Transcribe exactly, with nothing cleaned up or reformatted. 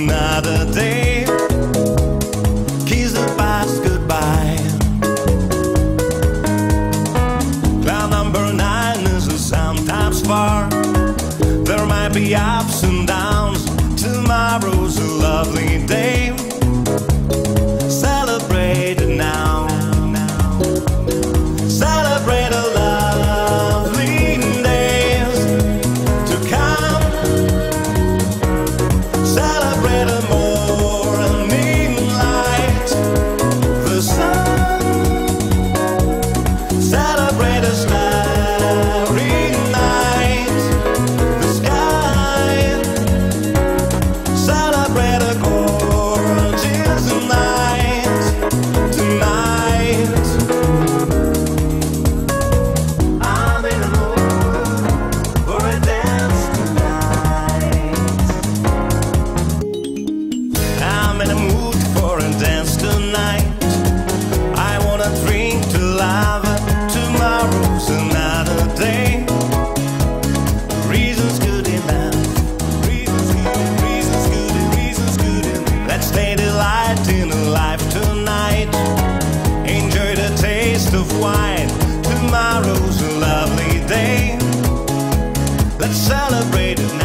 another day. Kiss the past goodbye. Cloud number nine is sometimes far. There might be ups and downs. Tomorrow's a lovely day. Celebrate it now. Celebrate the lovely days to come. Celebrate the morning light, the sun. Celebrate the starry night, the sky. Celebrate the gorgeous night tonight. I'm in the mood for a dance tonight. I'm in the mood for a dance tonight. I wanna drink to love. Tomorrow's another day. Reasons good enough. Reasons good, reasons good, reasons good enough. Let's take delight in life tonight. Enjoy the taste of wine. Tomorrow's a lovely day. Let's celebrate it now.